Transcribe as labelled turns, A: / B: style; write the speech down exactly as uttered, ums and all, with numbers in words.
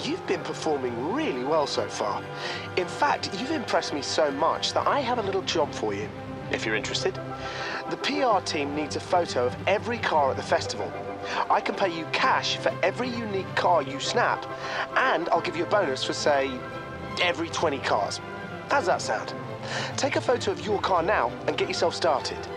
A: you've been performing really well so far. In fact, you've impressed me so much that I have a little job for you, if you're interested. The P R team needs a photo of every car at the festival. I can pay you cash for every unique car you snap, and I'll give you a bonus for, say, every twenty cars. How's that sound? Take a photo of your car now and get yourself started.